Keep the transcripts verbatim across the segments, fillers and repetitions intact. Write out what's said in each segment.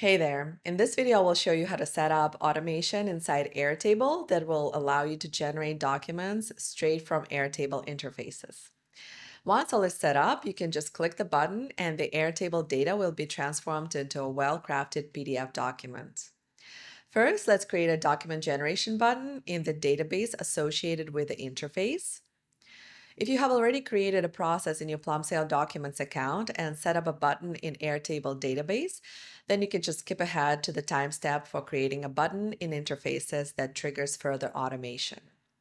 Hey there. In this video, I will show you how to set up automation inside Airtable that will allow you to generate documents straight from Airtable interfaces. Once all is set up, you can just click the button and the Airtable data will be transformed into a well-crafted P D F document. First, let's create a document generation button in the database associated with the interface. If you have already created a process in your Plumsail Documents account and set up a button in Airtable database, then you can just skip ahead to the time step for creating a button in interfaces that triggers further automation.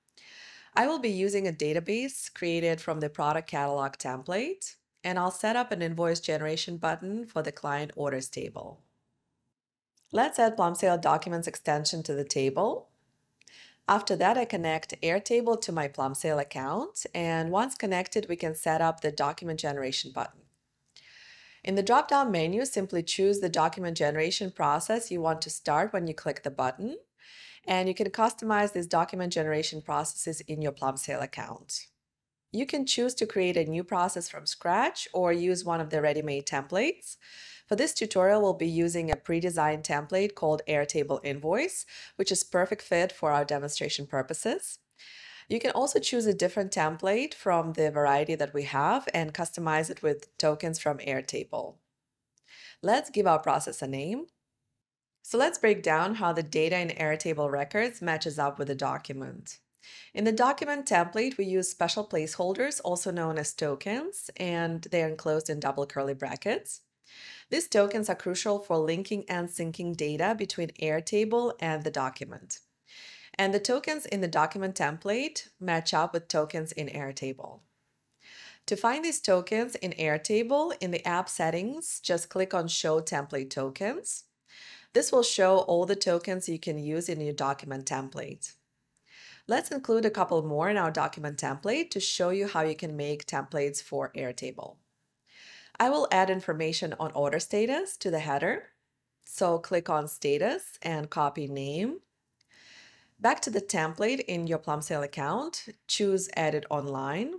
I will be using a database created from the product catalog template, and I'll set up an invoice generation button for the client orders table. Let's add Plumsail Documents extension to the table. After that, I connect Airtable to my Plumsail account, and once connected, we can set up the document generation button. In the drop-down menu, simply choose the document generation process you want to start when you click the button, and you can customize these document generation processes in your Plumsail account. You can choose to create a new process from scratch or use one of the ready-made templates. For this tutorial, we'll be using a pre-designed template called Airtable Invoice, which is perfect fit for our demonstration purposes. You can also choose a different template from the variety that we have and customize it with tokens from Airtable. Let's give our process a name. So let's break down how the data in Airtable records matches up with the document. In the document template, we use special placeholders, also known as tokens, and they're enclosed in double curly brackets. These tokens are crucial for linking and syncing data between Airtable and the document. And the tokens in the document template match up with tokens in Airtable. To find these tokens in Airtable, in the app settings, just click on Show Template Tokens. This will show all the tokens you can use in your document template. Let's include a couple more in our document template to show you how you can make templates for Airtable. I will add information on order status to the header. So click on Status and copy name. Back to the template in your Plumsail account, choose Edit Online.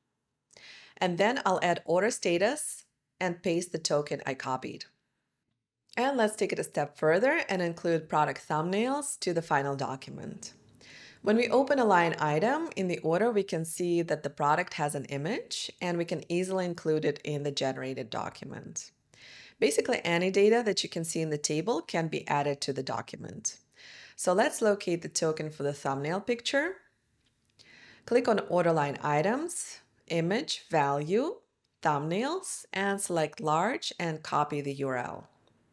And then I'll add order status and paste the token I copied. And let's take it a step further and include product thumbnails to the final document. When we open a line item in the order, we can see that the product has an image and we can easily include it in the generated document. Basically, any data that you can see in the table can be added to the document. So let's locate the token for the thumbnail picture. Click on Order Line Items, Image, Value, Thumbnails, and select Large and copy the U R L.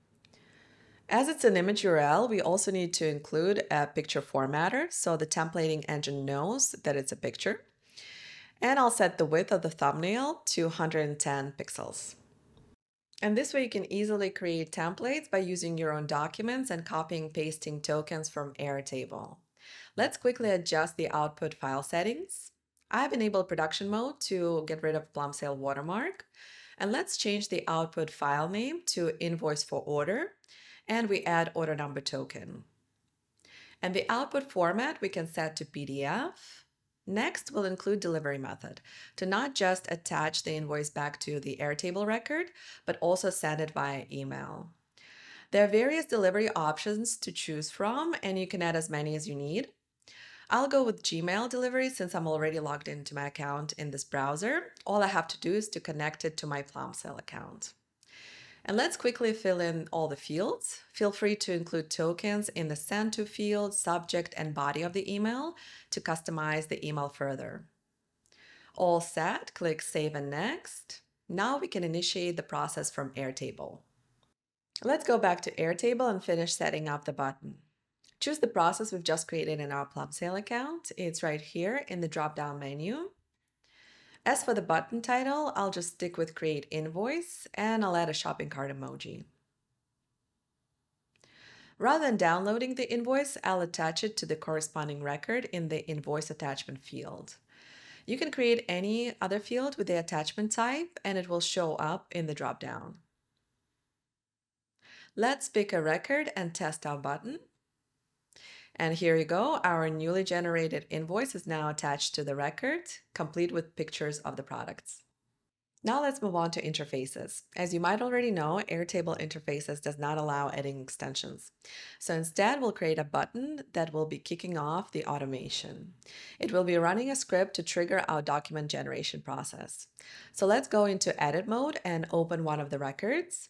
As it's an image U R L, we also need to include a picture formatter so the templating engine knows that it's a picture. And I'll set the width of the thumbnail to one hundred ten pixels. And this way you can easily create templates by using your own documents and copying and pasting tokens from Airtable. Let's quickly adjust the output file settings. I've enabled production mode to get rid of Plumsail watermark. And let's change the output file name to invoice for order. And we add order number token. And the output format we can set to P D F. Next, we'll include delivery method to not just attach the invoice back to the Airtable record, but also send it via email. There are various delivery options to choose from, and you can add as many as you need. I'll go with Gmail delivery since I'm already logged into my account in this browser. All I have to do is to connect it to my Plumsail account. And let's quickly fill in all the fields. Feel free to include tokens in the send to field, subject, and body of the email to customize the email further. All set, click Save and Next. Now we can initiate the process from Airtable. Let's go back to Airtable and finish setting up the button. Choose the process we've just created in our Plumsail account. It's right here in the drop-down menu. As for the button title, I'll just stick with Create Invoice and I'll add a shopping cart emoji. Rather than downloading the invoice, I'll attach it to the corresponding record in the Invoice Attachment field. You can create any other field with the attachment type and it will show up in the drop-down. Let's pick a record and test our button. And here you go, our newly generated invoice is now attached to the record, complete with pictures of the products. Now let's move on to interfaces. As you might already know, Airtable Interfaces does not allow adding extensions. So instead, we'll create a button that will be kicking off the automation. It will be running a script to trigger our document generation process. So let's go into edit mode and open one of the records.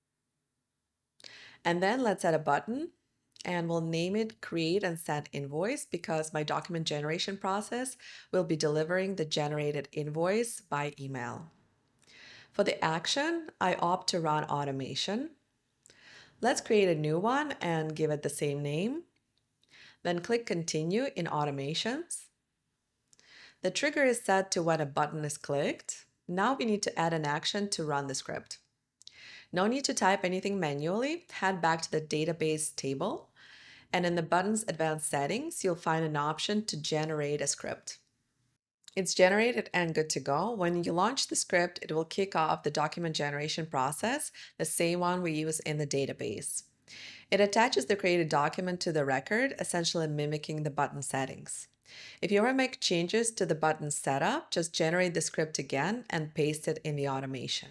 And then let's add a button, and we'll name it Create and Send Invoice because my document generation process will be delivering the generated invoice by email. For the action, I opt to run automation. Let's create a new one and give it the same name. Then click Continue in Automations. The trigger is set to when a button is clicked. Now we need to add an action to run the script. No need to type anything manually. Head back to the database table, and in the button's advanced settings, you'll find an option to generate a script. It's generated and good to go. When you launch the script, it will kick off the document generation process, the same one we use in the database. It attaches the created document to the record, essentially mimicking the button settings. If you ever make changes to the button setup, just generate the script again and paste it in the automation.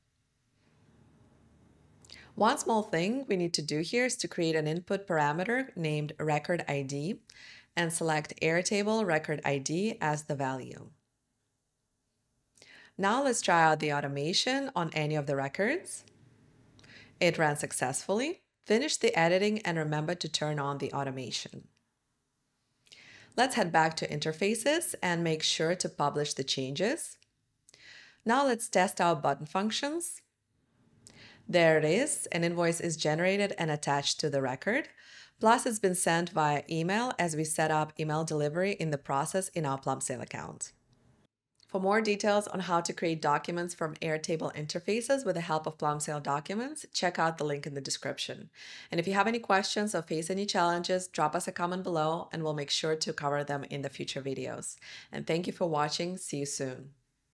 One small thing we need to do here is to create an input parameter named record I D and select Airtable record I D as the value. Now let's try out the automation on any of the records. It ran successfully. Finish the editing and remember to turn on the automation. Let's head back to Interfaces and make sure to publish the changes. Now let's test our button functions. There it is, an invoice is generated and attached to the record. Plus, it's been sent via email as we set up email delivery in the process in our Plumsail account. For more details on how to create documents from Airtable Interfaces with the help of Plumsail Documents, check out the link in the description. And if you have any questions or face any challenges, drop us a comment below and we'll make sure to cover them in the future videos. And thank you for watching. See you soon.